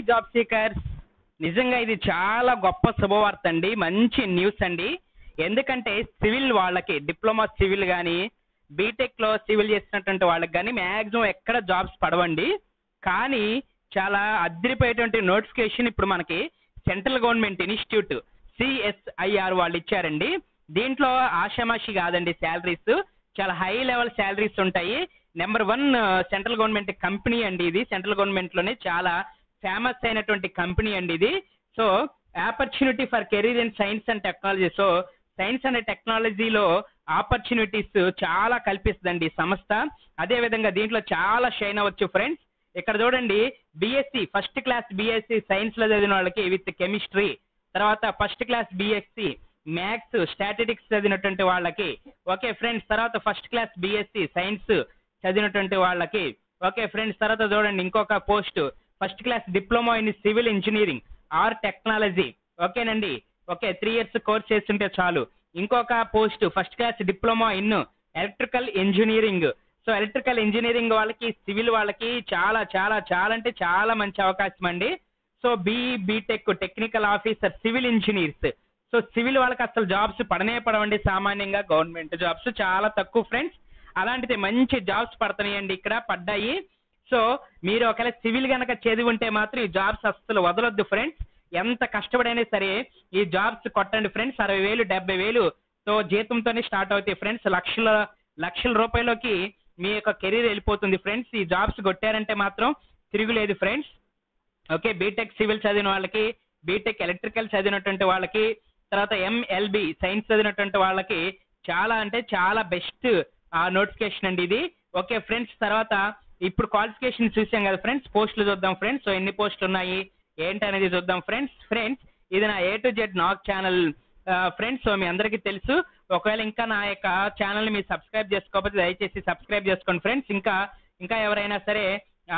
Job seekers, నిజంగా ఇది చాలా గొప్ప శుభవార్త అండి. మంచి న్యూస్ అండి. ఎందుకంటే సివిల్ వాళ్ళకి డిప్లొమా సివిల్ కానీ బీటెక్లో సివిల్ చేసినటువంటి వాళ్ళకి కానీ మ్యాక్సిమం ఎక్కడ జాబ్స్ పడవండి. కానీ చాలా అద్దరిపోయేటువంటి నోటిఫికేషన్ ఇప్పుడు మనకి సెంట్రల్ గవర్నమెంట్ ఇన్స్టిట్యూట్ సిఎస్ఐఆర్ వాళ్ళు ఇచ్చారండి. దీంట్లో ఆషామాషి కాదండి, శాలరీస్ చాలా హై లెవెల్ శాలరీస్ ఉంటాయి. నెంబర్ 1 సెంట్రల్ గవర్నమెంట్ కంపెనీ అండి ఇది. సెంట్రల్ గవర్నమెంట్ లోనే చాలా ఫేమస్ అయినటువంటి కంపెనీ అండి ఇది. So opportunity for career in science and technology. So science and టెక్నాలజీలో ఆపర్చునిటీస్ చాలా కల్పిస్తుందండి ఈ సంస్థ. అదే విధంగా దీంట్లో చాలా షైన్ అవ్వచ్చు ఫ్రెండ్స్. ఇక్కడ చూడండి, BSc first class BSc science లో చదివిన వాళ్ళకి విత్ కెమిస్ట్రీ, తర్వాత first class BSc maths statistics చదివినటువంటి వాళ్ళకి ఓకే ఫ్రెండ్స్. తర్వాత ఫస్ట్ క్లాస్ బిఎస్సి సైన్స్ చదివినటువంటి వాళ్ళకి ఓకే ఫ్రెండ్స్. తర్వాత చూడండి ఇంకొక post, first class diploma in civil engineering or technology. ఓకేనండి, ఓకే 3 years కోర్స్ చేస్తుంటే చాలు. ఇంకొక post first class diploma in electrical engineering. So electrical engineering వాళ్ళకి సివిల్ వాళ్ళకి చాలా చాలా చాలా అంటే చాలా మంచి అవకాశం అండి. So BTech technical officer civil engineers. So civil వాళ్ళకి అసలు జాబ్స్ పడనే పడవండి. సామాన్యంగా గవర్నమెంట్ జాబ్స్ చాలా తక్కువ ఫ్రెండ్స్. అలాంటిది మంచి జాబ్స్ పడుతున్నాయండి, ఇక్కడ పడ్డాయి. సో మీరు ఒకవేళ సివిల్ కనుక చదివి ఉంటే మాత్రం ఈ జాబ్స్ అస్సలు వదలొద్దు ఫ్రెండ్స్. ఎంత కష్టపడైనా సరే ఈ జాబ్స్ కొట్టండి ఫ్రెండ్స్. 60,000 70,000తో జీతంతోనే స్టార్ట్ అవుతాయి ఫ్రెండ్స్. లక్షల రూపాయలకి మీ యొక్క కెరీర్ వెళ్ళిపోతుంది ఫ్రెండ్స్. ఈ జాబ్స్ కొట్టారంటే మాత్రం తిరుగులేదు ఫ్రెండ్స్. ఓకే, బీటెక్ సివిల్ చదివిన వాళ్ళకి, బీటెక్ ఎలక్ట్రికల్ చదివినటువంటి వాళ్ళకి, తర్వాత ఎంఎల్బి సైన్స్ చదివినటువంటి వాళ్ళకి చాలా అంటే చాలా బెస్ట్ నోటిఫికేషన్ అండి ఇది. ఓకే ఫ్రెండ్స్, తర్వాత ఇప్పుడు క్వాలిఫికేషన్ చూసాం కదా ఫ్రెండ్స్, పోస్టులు చూద్దాం ఫ్రెండ్స్. సో ఎన్ని పోస్టులు ఉన్నాయి ఏంటి అనేది చూద్దాం ఫ్రెండ్స్. ఇది నా A to Z Nag channel friends. So మీ అందరికీ తెలుసు. ఒకవేళ ఇంకా నా యొక్క ఛానల్ని మీరు సబ్స్క్రైబ్ చేసుకోకపోతే దయచేసి సబ్స్క్రైబ్ చేసుకోండి ఫ్రెండ్స్. ఇంకా ఎవరైనా సరే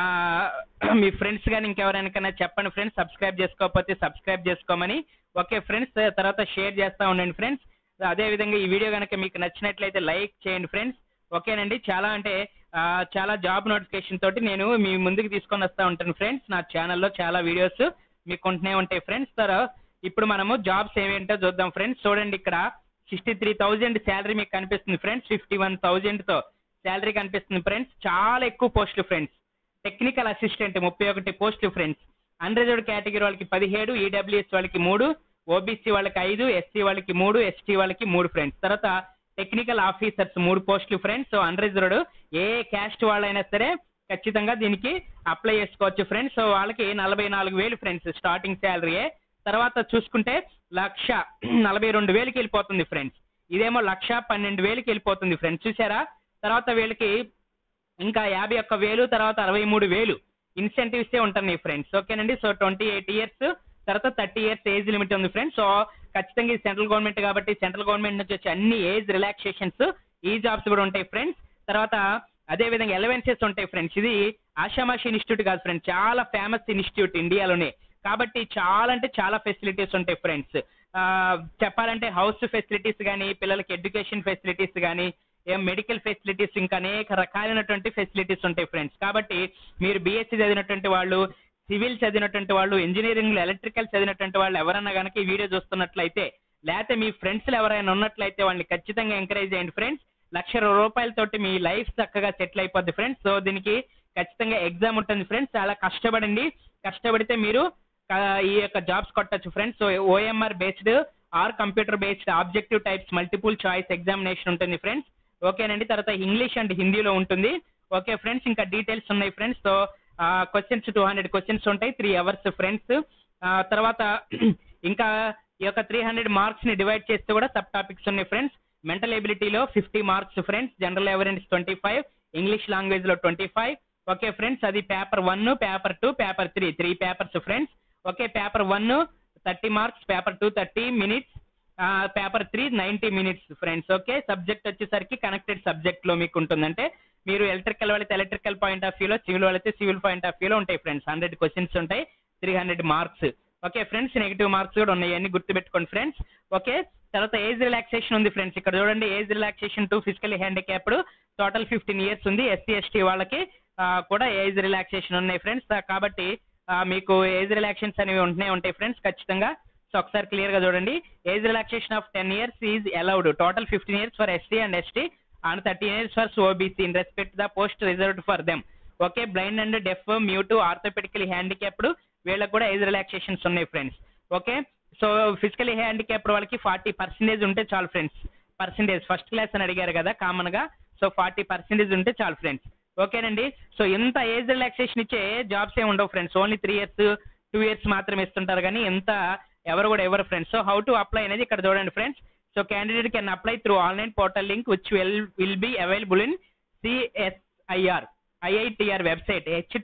మీ ఫ్రెండ్స్ కానీ ఇంకెవరైనా చెప్పండి ఫ్రెండ్స్, సబ్స్క్రైబ్ చేసుకోకపోతే సబ్స్క్రైబ్ చేసుకోమని. ఓకే ఫ్రెండ్స్, తర్వాత షేర్ చేస్తూ ఉండండి ఫ్రెండ్స్. అదేవిధంగా ఈ వీడియో కనుక మీకు నచ్చినట్లయితే లైక్ చేయండి ఫ్రెండ్స్. ఓకేనండి, చాలా జాబ్ నోటిఫికేషన్ తోటి నేను మీ ముందుకు తీసుకొని వస్తూ ఉంటాను ఫ్రెండ్స్. నా ఛానల్లో చాలా వీడియోస్ మీకు ఉంటూనే ఉంటాయి ఫ్రెండ్స్. ఇప్పుడు మనము జాబ్స్ ఏమేంటో చూద్దాం ఫ్రెండ్స్. చూడండి, ఇక్కడ 63,000 శాలరీ మీకు కనిపిస్తుంది ఫ్రెండ్స్. 51,000తో శాలరీ కనిపిస్తుంది ఫ్రెండ్స్. చాలా ఎక్కువ పోస్టులు ఫ్రెండ్స్. టెక్నికల్ అసిస్టెంట్ 31 పోస్టులు ఫ్రెండ్స్. అన్రిజర్వ్డ్ కేటగిరీ వాళ్ళకి 17, ఈడబ్ల్యూఎస్ వాళ్ళకి 3, ఓబీసీ వాళ్ళకి 5, ఎస్సీ వాళ్ళకి 3, ఎస్టీ వాళ్ళకి 3 ఫ్రెండ్స్. తర్వాత టెక్నికల్ ఆఫీసర్స్ 3 పోస్టులు ఫ్రెండ్స్. సో అన్రిజర్వ్డ్ ఏ క్యాస్ట్ వాళ్ళైనా సరే ఖచ్చితంగా దీనికి అప్లై చేసుకోవచ్చు ఫ్రెండ్స్. సో వాళ్ళకి 44,000 ఫ్రెండ్స్ స్టార్టింగ్ శాలరీయే. తర్వాత చూసుకుంటే 1,42,000కి వెళ్ళిపోతుంది ఫ్రెండ్స్. ఇదేమో 1,12,000కి వెళ్ళిపోతుంది ఫ్రెండ్స్, చూసారా. తర్వాత వీళ్ళకి ఇంకా 51,000, తర్వాత 63,000 ఇన్సెంటివ్స్ ఉంటున్నాయి ఫ్రెండ్స్. ఓకేనండి, సో 28 years, తర్వాత 30 years ఏజ్ లిమిట్ ఉంది ఫ్రెండ్స్. సో ఖచ్చితంగా ఇది సెంట్రల్ గవర్నమెంట్ కాబట్టి సెంట్రల్ గవర్నమెంట్ నుంచి వచ్చే అన్ని ఏజ్ రిలాక్సేషన్స్ ఈ జాబ్స్ కూడా ఉంటాయి ఫ్రెండ్స్. తర్వాత అదే విధంగా అలవెన్సెస్ ఉంటాయి ఫ్రెండ్స్. ఇది ఆషామాషి ఇన్స్టిట్యూట్ కాదు ఫ్రెండ్స్, చాలా ఫేమస్ ఇన్స్టిట్యూట్ ఇండియాలోనే కాబట్టి చాలా అంటే చాలా ఫెసిలిటీస్ ఉంటాయి ఫ్రెండ్స్. చెప్పాలంటే హౌస్ ఫెసిలిటీస్ కానీ, పిల్లలకి ఎడ్యుకేషన్ ఫెసిలిటీస్ కానీ, మెడికల్ ఫెసిలిటీస్, ఇంకా అనేక రకాలైనటువంటి ఫెసిలిటీస్ ఉంటాయి ఫ్రెండ్స్. కాబట్టి మీరు బీఎస్సీ చదివినటువంటి వాళ్ళు, సివిల్ చదివినటువంటి వాళ్ళు, ఇంజనీరింగ్ ఎలక్ట్రికల్ చదివినటువంటి వాళ్ళు ఎవరన్నా కనుక ఈ వీడియో చూస్తున్నట్లయితే, లేకపోతే మీ ఫ్రెండ్స్లో ఎవరైనా ఉన్నట్లయితే వాళ్ళని ఖచ్చితంగా ఎంకరేజ్ చేయండి ఫ్రెండ్స్. 1,00,000 రూపాయలతోటి మీ లైఫ్ చక్కగా సెటిల్ అయిపోద్ది ఫ్రెండ్స్. సో దీనికి ఖచ్చితంగా ఎగ్జామ్ ఉంటుంది ఫ్రెండ్స్. చాలా కష్టపడండి, కష్టపడితే మీరు ఈ యొక్క జాబ్స్ కొట్టచ్చు friends. So OMR based or computer based objective types multiple choice examination ఉంటుంది ఫ్రెండ్స్. ఓకేనండి, తర్వాత ఇంగ్లీష్ అండ్ హిందీలో ఉంటుంది. ఓకే ఫ్రెండ్స్, ఇంకా డీటెయిల్స్ ఉన్నాయి ఫ్రెండ్స్. సో క్వశ్చన్స్ 200 క్వశ్చన్స్ ఉంటాయి, 3 hours ఫ్రెండ్స్. తర్వాత ఇంకా ఈ యొక్క 300 మార్క్స్ ని డివైడ్ చేస్తే కూడా సబ్ టాపిక్స్ ఉన్నాయి ఫ్రెండ్స్. మెంటల్ ఎబిలిటీలో 50 marks friends. General awareness 25, English language లో 25. ఓకే ఫ్రెండ్స్, అది paper 1, paper 2, paper 3, 3 papers friends. Okay, paper 1 30 marks, paper 2 30 minutes, paper 3 90 minutes friends. Okay, subject వచ్చేసరికి కనెక్టెడ్ సబ్జెక్ట్ లో మీకు ఉంటుందంటే మీరు ఎలక్ట్రికల్ వాళ్ళైతే ఎలక్ట్రికల్ పాయింట్ ఆఫ్ వ్యూలో, సివిల్ వాళ్ళైతే సివిల్ పాయింట్ ఆఫ్ వ్యూలో ఉంటాయి ఫ్రెండ్స్. 100 క్వశ్చన్స్ ఉంటాయి, 300 marks. Okay friends, negative marks కూడా ఉన్నాయి, అన్ని గుర్తుపెట్టుకోండి ఫ్రెండ్స్. ఓకే, తర్వాత ఏజ్ రిలాక్సేషన్ ఉంది ఫ్రెండ్స్. ఇక్కడ చూడండి, age relaxation to physically handicapped total 15 years ఉంది. ఎస్సీ ఎస్టీ వాళ్ళకి కూడా ఏజ్ రిలాక్సేషన్ ఉన్నాయి ఫ్రెండ్స్. కాబట్టి మీకు ఏజ్ రిలాక్సేషన్స్ అనేవి ఉంటాయి ఫ్రెండ్స్ ఖచ్చితంగా. సో ఒకసారి క్లియర్గా చూడండి. Age relaxation of 10 years is allowed. Total 15 years for SC and ST and 13 years for OBC in respect the post reserved for them. Okay, blind and deaf, mute, orthopedically handicapped వీళ్ళకి కూడా age relaxations ఉన్నాయి friends. Okay, so physically handicapped వాళ్ళకి 40% ఉంటే చాలు friends. Percentage first class అని అడిగారు కదా common గా, సో 40% ఉంటే చాలు ఫ్రెండ్స్. ఓకేనండి. సో ఇంత ఏజ్ రిలాక్సేషన్ ఇచ్చే జాబ్స్ ఏమి ఉండవు ఫ్రెండ్స్. ఓన్లీ 3 years 2 years మాత్రమే ఇస్తుంటారు కానీ ఇంత ఎవరు కూడా ఎవరు friends. So how to apply అనేది ఇక్కడ చూడండి friends. So candidate can apply through online portal link which will be available in IITR website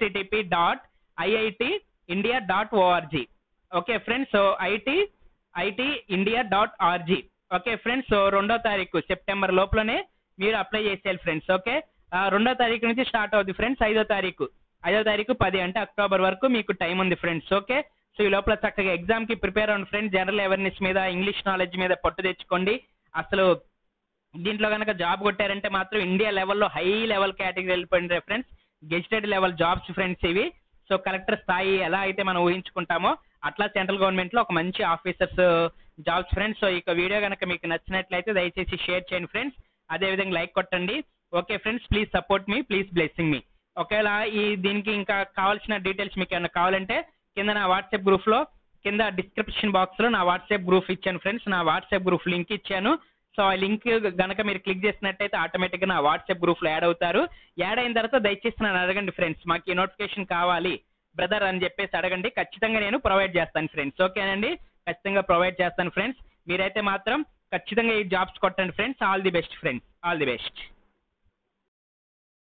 http.iitindia.org. Okay friends, so iitindia.org. Okay friends, so 2వ తారీఖు సెప్టెంబర్ లోపలనే మీరు అప్లై చేసేయాలి friends. Okay, 2వ తారీఖు నుంచి స్టార్ట్ అవుతుంది ఫ్రెండ్స్. 5వ తారీఖు 10 అంటే అక్టోబర్ వరకు మీకు టైం ఉంది ఫ్రెండ్స్. ఓకే, సో ఈ లోపల చక్కగా ఎగ్జామ్ కి ప్రిపేర్ అవ్వండి ఫ్రెండ్స్. జనరల్ అవేర్నెస్ మీద, ఇంగ్లీష్ నాలెడ్జ్ మీద పట్టు తెచ్చుకోండి. అసలు దీంట్లో కనుక జాబ్ కొట్టారంటే మాత్రం ఇండియా లెవెల్లో హై లెవెల్ కేటగిరీ వెళ్ళిపోయింది friends. Gazetted level jobs friends ఇవి. సో కలెక్టర్ స్థాయి ఎలా అయితే మనం ఊహించుకుంటామో అట్లా సెంట్రల్ గవర్నమెంట్ లో ఒక మంచి ఆఫీసర్స్ జాబ్స్ ఫ్రెండ్స్. సో ఇక వీడియో కనుక మీకు నచ్చినట్లయితే దయచేసి షేర్ చేయండి ఫ్రెండ్స్. అదేవిధంగా లైక్ కొట్టండి. ఓకే ఫ్రెండ్స్, ప్లీజ్ సపోర్ట్ మీ, ప్లీజ్ బ్లెస్సింగ్ మీ. ఒకవేళ దీనికి ఇంకా కావాల్సిన డీటెయిల్స్ మీకు ఏమైనా కావాలంటే కింద నా వాట్సాప్ గ్రూప్ లో, కింద డిస్క్రిప్షన్ బాక్స్ లో నా వాట్సాప్ గ్రూప్ ఇచ్చాను ఫ్రెండ్స్. నా వాట్సాప్ గ్రూప్ లింక్ ఇచ్చాను. సో ఆ లింక్ గనక మీరు క్లిక్ చేసినట్టయితే ఆటోమేటిక్గా నా వాట్సాప్ గ్రూప్ లో యాడ్ అవుతారు. యాడ్ అయిన తర్వాత దయచేసి నన్ను అడగండి ఫ్రెండ్స్, మాకు ఈ నోటిఫికేషన్ కావాలి బ్రదర్ అని చెప్పేసి అడగండి. ఖచ్చితంగా నేను ప్రొవైడ్ చేస్తాను ఫ్రెండ్స్. ఓకేనండి, ఖచ్చితంగా ప్రొవైడ్ చేస్తాను ఫ్రెండ్స్. మీరైతే మాత్రం ఖచ్చితంగా ఈ జాబ్స్ కొట్టండి friends. All the best friends, all the best.